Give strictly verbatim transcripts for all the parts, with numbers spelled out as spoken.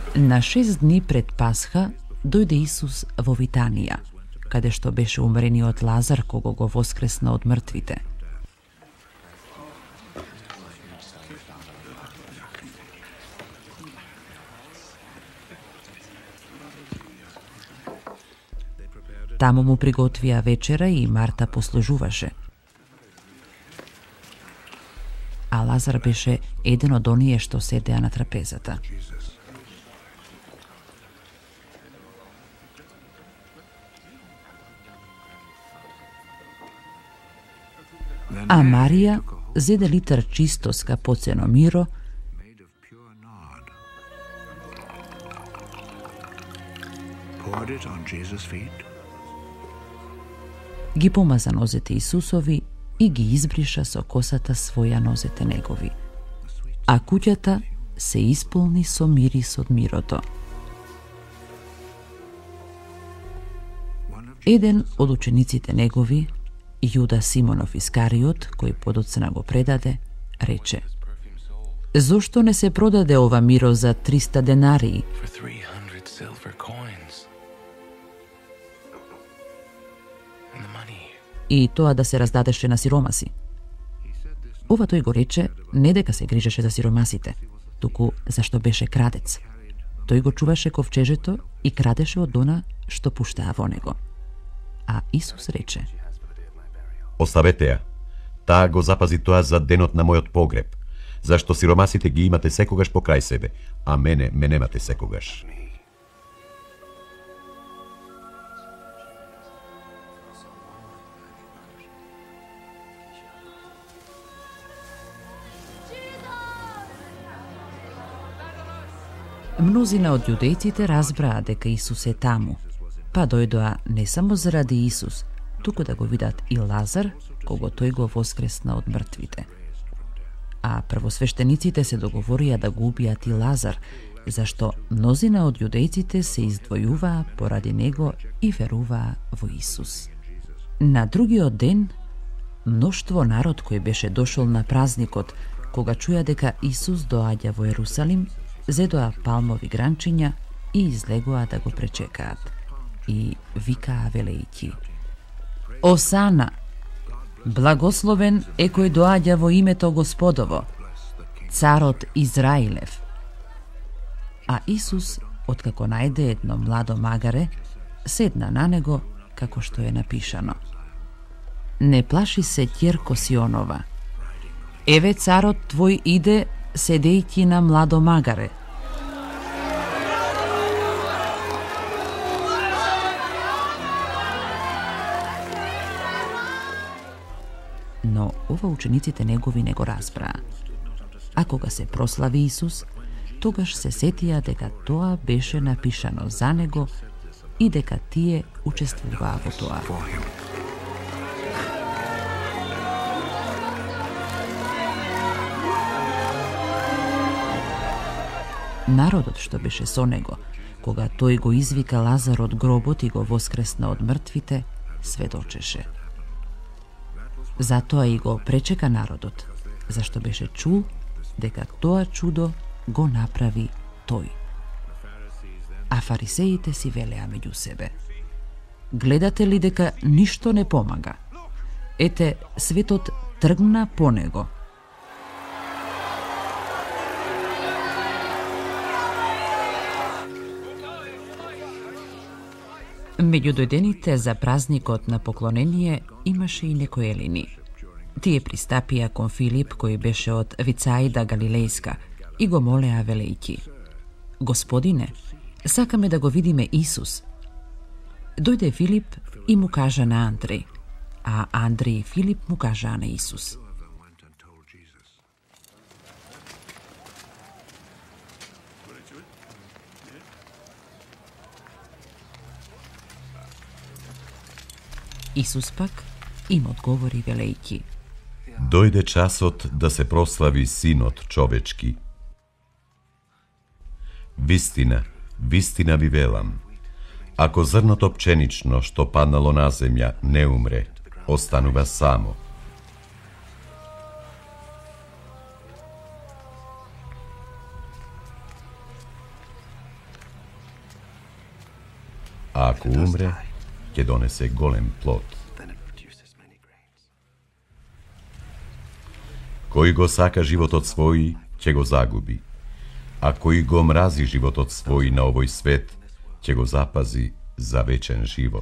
Na šest dni pred Pasha dojde Isus vo Vitanija, kade što beše umreni od Lazar, kogo go voskresna od mrtvite. Tamo mu prigotvija večera i Marta poslužuvaše. A Lazar beše eden od onije što sedea na trapezata. A Marija zede litar čisto skapoceno miro gi pomaza nozete Isusovi i gi izbriša so kosata svoja nozete negovi. A kućata se ispolni so miris od miroto. Eden od učenicite negovi, Juda Simonov Iskariot, koji podocna go predade, reče: Zašto ne se prodade ova miro za trista denariji? I to da se razdadeše na siromasi. Ova toj go reče, ne дека se grižеше za siromasite, tuku zašto beše kradec. Той го чуваше ковчежето и крадеше од она што пуштаа во него. А Исус рече: Оставете ја. Таа го запази тоа за денот на мојот погреб, зашто сиромасите ги имате секогаш покрај себе, а мене ме немате секогаш. Мнозина од јудејците разбраа дека Исус е таму, па дојдоа не само заради Исус, туку да го видат и Лазар, кого тој го воскресна од мртвите. А првосвештениците се договорија да го убијат и Лазар, зашто мнозина од јудејците се издвојуваа поради него и веруваа во Исус. На другиот ден, мноштво народ кој беше дошол на празникот, кога чуја дека Исус доаѓа во Ерусалим, зедоа палмови гранчиња и излегоа да го пречекаат. И викаа велејќи: Осана! Благословен е кој доаѓа во името Господово, царот Израилев. А Исус, откако најде едно младо магаре, седна на него, како што е напишано: Не плаши се, ќерко Сионова. Еве царот твој иде, седејќи на младо магаре. Но ова учениците негови не го разбраа. А кога се прослави Исус, тогаш се сетија дека тоа беше напишано за него и дека тие учествуваа во тоа. Народот што беше со него, кога тој го извика Лазар од гробот и го воскресна од мртвите, сведочеше. Затоа и го пречека народот, зашто беше чул дека тоа чудо го направи тој. А фарисеите си велеа меѓу себе: Гледате ли дека ништо не помага? Ете, светот тргна по него. Меѓу дојдените за празникот на поклонение имаше и некои елини. Тие пристапија кон Филип, кој беше од Вицаида Галилејска, и го молеа велејќи: Господине, сакаме да го видиме Исус. Дојде Филип и му кажа на Андреј, а Андреј и Филип му кажаа на Исус. Исус пак им одговори велејќи: Дојде часот да се прослави Синот човечки. Вистина, вистина ви велам, ако зрното пченично што паднало на земја не умре, останува само. a ako umre, ќе донесе голем плод. Кој го сака животот свој, ќе го загуби, а кој го мрази животот свој на овој свет, ќе го запази за вечен живот.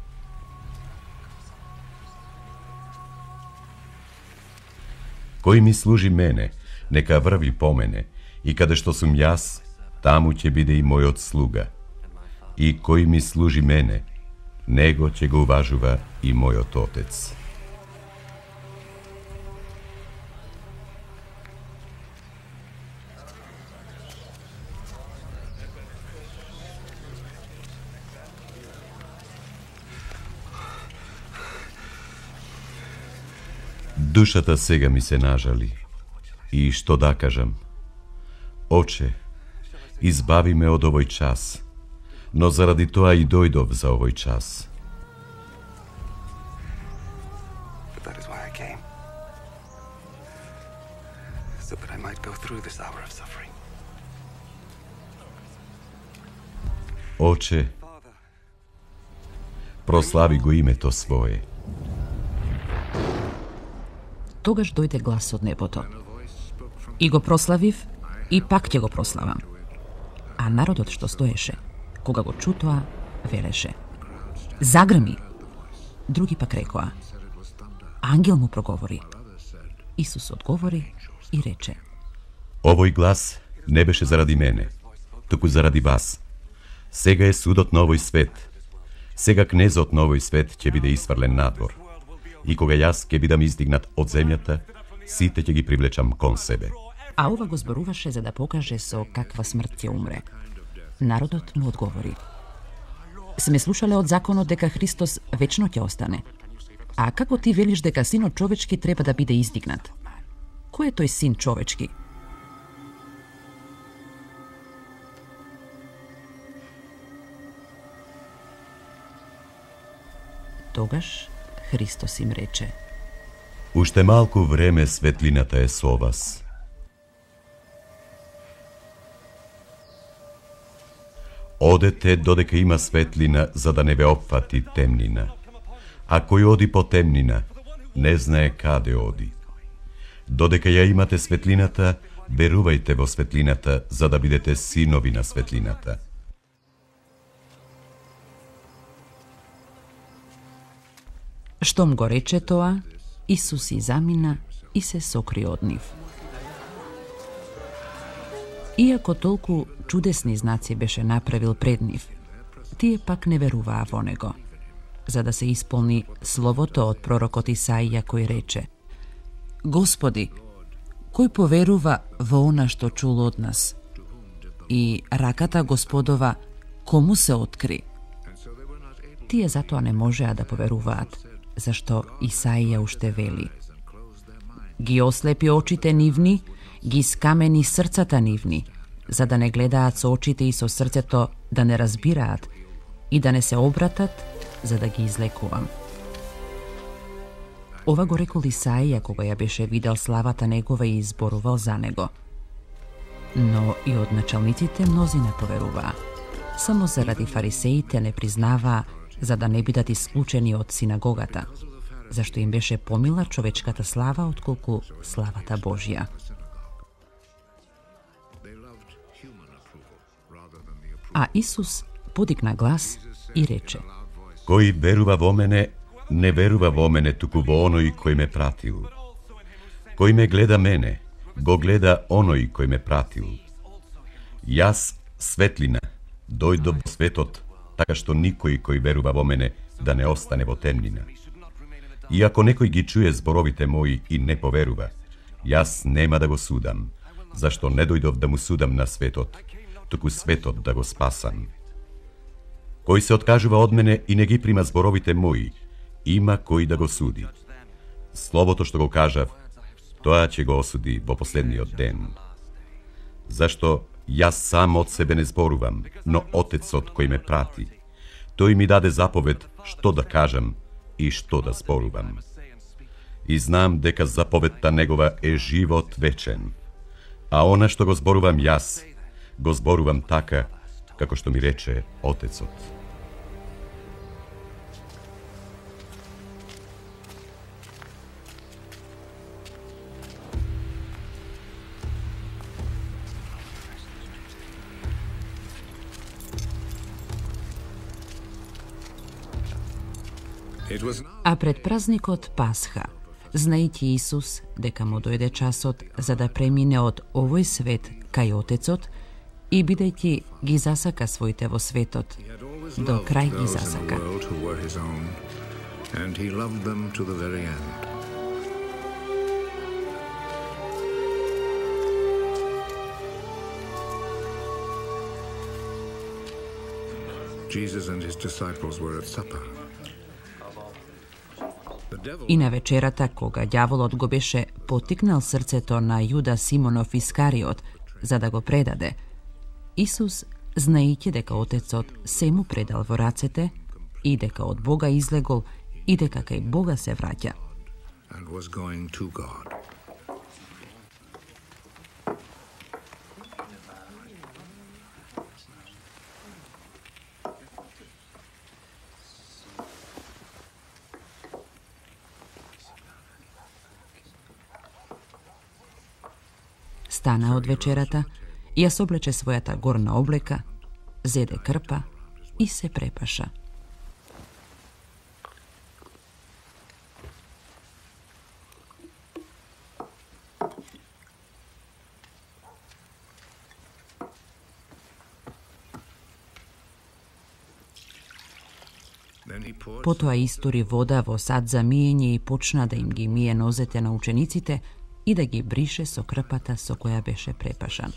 Кој ми служи мене, нека врви по мене, и каде што сум јас, таму ќе биде и мојот слуга. И кој ми служи мене, него ќе го уважува и мојот Отец. Душата сега ми се нажали. И што да кажам? Оче, избави ме од овој час, но заради тоа и дојдов за овој час. Оче, прослави го името свое. Тогаш дојде глас од небото. И го прославив, и пак ќе го прославам. А народот што стоеше, кога го чу тоа, велеше: загрми! Други пак рекоа: ангел му проговори. Исус одговори и рече: овој глас не беше заради мене, туку заради вас. Сега е судот на овој свет. Сега кнезот на овој свет ќе биде исфрлен надвор. И кога јас ќе бидам издигнат од земјата, сите ќе ги привлечам кон себе. А ова го зборуваше за да покаже со каква смрт ќе умре. Народот му одговори: сме слушале од законот дека Христос вечно ќе остане. А како ти велиш дека синот човечки треба да биде издигнат? Кој е тој син човечки? Тогаш Христос им рече: уште малку време светлината е со вас. Одете додека има светлина, за да не ве опфати темнина. А кој оди по темнина, не знае каде оди. Додека ја имате светлината, верувајте во светлината, за да бидете синови на светлината. Штом го рече тоа, Исус и замина и се сокри од нив. Иако толку чудесни знаци беше направил пред нив, тие пак не веруваа во него, за да се исполни словото од пророкот Исаија кој рече: Господи, кој поверува во она што чул од нас? И раката Господова кому се откри? Тие затоа не можеа да поверуваат, зашто Исаија уште вели: ги ослепи очите нивни, ги скамени срцата нивни, за да не гледаат со очите и со срцето да не разбираат и да не се обратат, за да ги излекувам. Ова го рекол Исаија кога ја беше видел славата негова и изборувал за него. Но и од началниците мнози не поверуваа. Само заради фарисеите не признаваа, за да не бидат исклучени од синагогата, зашто им беше помила човечката слава отколку славата Божја. А Исус подигна глас и рече: кој верува во мене, не верува во мене, туку во оној кој ме пратил. Кој ме гледа мене, го гледа оној кој ме пратил. Јас, светлина, дојдов во светот, така што никој кој верува во мене да не остане во темнина. И ако некој ги чуе зборовите мои и не поверува, јас нема да го судам, зашто не дојдов да му судам на светот, туку светот да го спасам. Кој се откажува од мене и не ги прима зборовите мои, има кој да го суди. Словото што го кажав, тоа ќе го осуди во последниот ден. Зашто јас сам од себе не зборувам, но Отецот кој ме прати, тој ми даде заповед што да кажам и што да зборувам. И знам дека заповедта негова е живот вечен, а она што го зборувам јас, го зборувам така, како што ми рече Отецот. A pred praznikot Pasha, znajući Isus дека mu dojde časot za da premine od ovoj svet kaj Otecot i bideјќи ги засака своите во светот, до крај ги засака. And he loved them to the very end. Jesus and his disciples were at supper. И на вечерата, кога ѓаволот го беше потикнал срцето на Јуда Симонов Искариот за да го предаде, Исус, знаејќи дека Отецот се му предал во рацете и дека од Бога излегол и дека кај Бога се враќа. And was going to God. Стана од вечерата, ја соблече својата горна облека, зеде крпа и се препаша. Потоа истори вода во сад за миење и почна да им ги мие нозете на учениците и да ги брише со крпата со која беше препашан.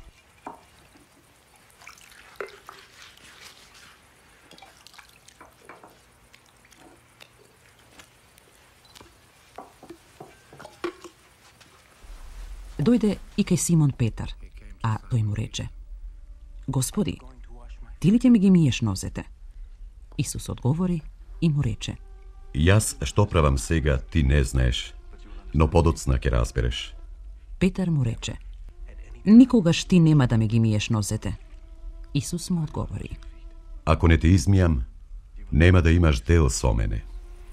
Дојде и кај Симон Петар, а тој му рече: Господи, ти ли ќе ми ги миеш нозете? Исус одговори и му рече: Јас што правам сега, ти не знаеш, но подоцна ќе разбереш. Петар му рече: Никогаш ти нема да ме ги миеш нозете. Исус му одговори: Ако не те измијам, нема да имаш дел со мене.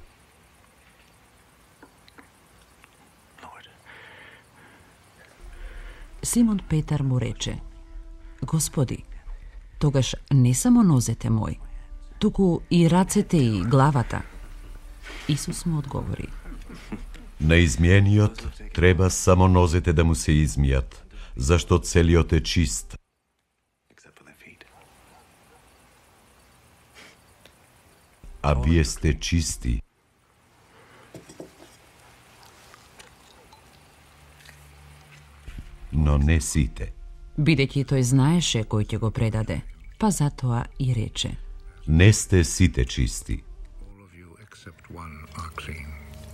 Симон Петар му рече: Господи, тогаш не само нозете мој, туку и рацете и главата. Исус му одговори: На измиениот треба само нозете да му се измијат, зашто целиот е чист. А вие сте чисти. Но не сите. Бидејќи тој знаеше кој ќе го предаде, па затоа и рече: Не сте сите чисти. All of you except one are clean.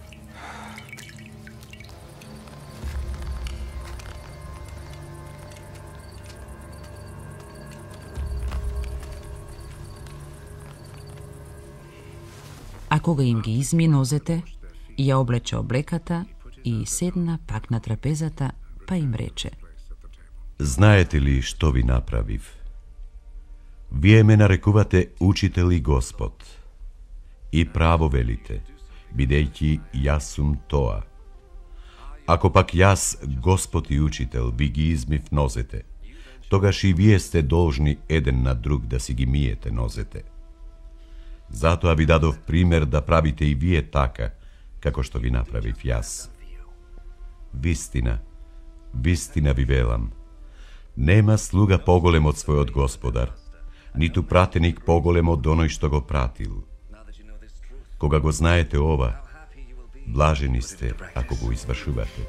А кога им ги изми нозете, ја облече облеката и седна пак на трапезата, па им рече: Знаете ли што ви направив? Вие ме нарекувате учител и Господ. И право велите, бидејќи јас сум тоа. Ако пак јас, Господ и учител, ви ги измив нозете, тогаш и вие сте должни еден на друг да си ги миете нозете. Затоа ви дадов пример да правите и вие така, како што ви направив јас. Вистина, вистина ви велам, нема слуга поголем од својот господар, ниту пратеник поголем од оној што го пратил. Кога го знаете ова, блажени сте ако го извршувате.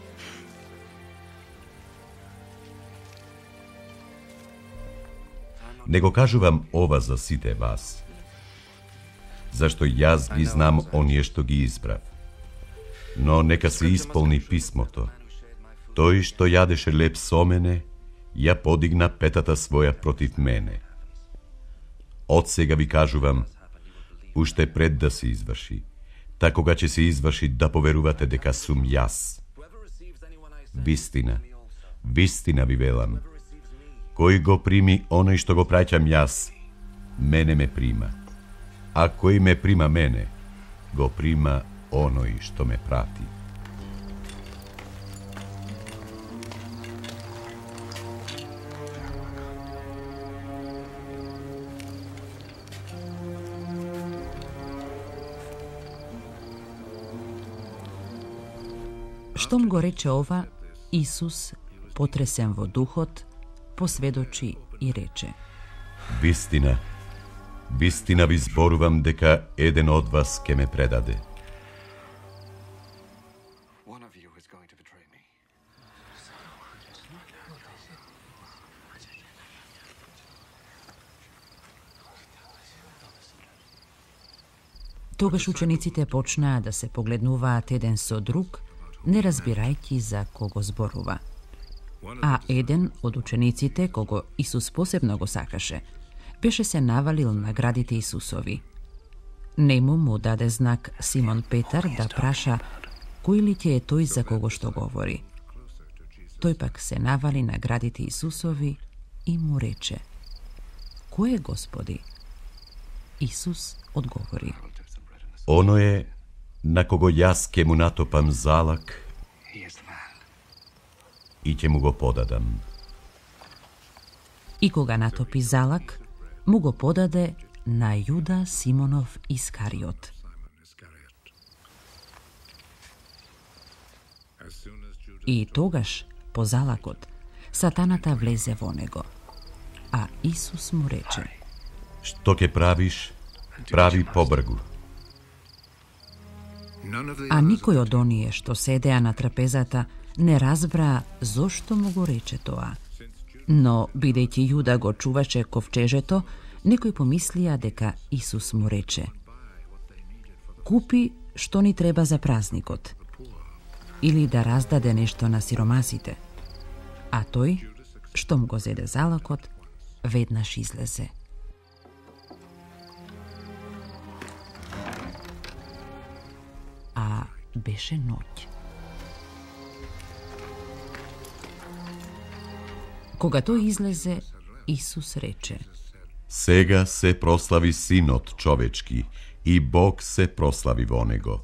Не го кажувам ова за сите вас, зашто јас ги знам оние што ги избрав. Но нека се исполни писмото. Тој што јадеше леп со мене, ја подигна петата своја против мене. Од сега ви кажувам, уште пред да се изврши, та кога ќе се изврши да поверувате дека сум јас. Вистина, вистина ви велам, кој го прими оној што го праќам јас, мене ме прима. А кој ме прима мене, го прима оној што ме прати. Štом go reče ova, Isus, potresen vo duhot, posvedoči i reče: Vistina, vistina vi zboruvam deka eden od vas ke me predade. Тогаш учениците почнаа да се погледнуваат еден со друг, не разбирајќи за кого зборува. А еден од учениците, кого Исус посебно го сакаше, беше се навалил на градите Исусови. Нему му даде знак Симон Петар да праша кој ли ќе е тој за кого што говори. Тој пак се навали на градите Исусови и му рече: Кој е Господи? Исус одговори: Оно е на кого јас ке му натопам залак и ќе му го подадам. И кога натопи залак, му го подаде на Јуда Симонов Искариот. И тогаш, по залакот, сатаната влезе во него. А Исус му рече: Што ќе правиш, прави побргу. А никој од оние што седеа на трапезата не разбраа зошто му го рече тоа. Но, бидејќи Јуда го чуваше ковчежето, некои помислија дека Исус му рече: Купи што ни треба за празникот, или да раздаде нешто на сиромасите. А тој, штом го зеде залакот, веднаш излезе. А беше ноќ. Кога тој излезе, Исус рече: Сега се прослави Синот човечки и Бог се прослави во него.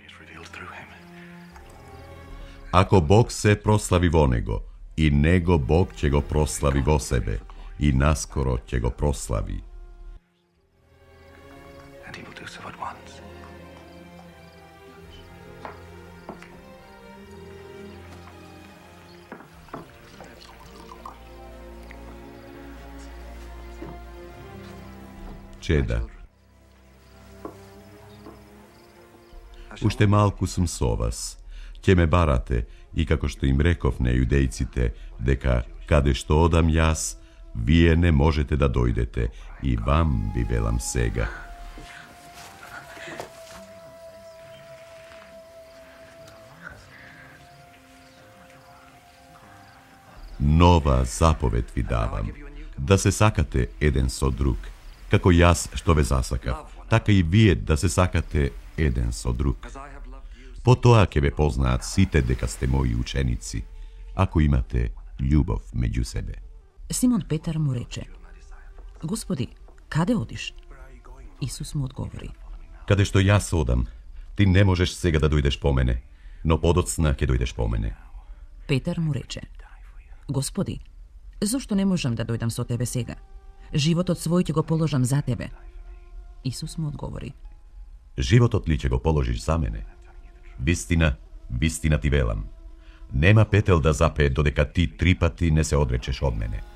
Ако Бог се прослави во него, и него Бог ќе го прослави во себе, и наскоро ќе го прослави. Чеда. Уште малку сум со вас. Ќе ме барате, и како што им реков на јудејците, дека каде што одам јас, вие не можете да дојдете, и вам ви велам сега. Нова заповед ви давам, да се сакате еден со друг, како јас што ве засакав, така и вие да се сакате еден со друг. По тоа ќе ве познаат сите дека сте мои ученици, ако имате љубов меѓу себе. Симон Петар му рече: Господи, каде одиш? Исус му одговори: Каде што јас одам, ти не можеш сега да дојдеш по мене, но подоцна ќе дојдеш по мене. Петар му рече: Господи, зошто не можам да дојдам со тебе сега? Животот свој ќе го положам за тебе. Исус му одговори: Животот ли ќе го положиш за мене? Вистина, вистина ти велам. Нема петел да запее додека ти три пати не се одречеш од мене.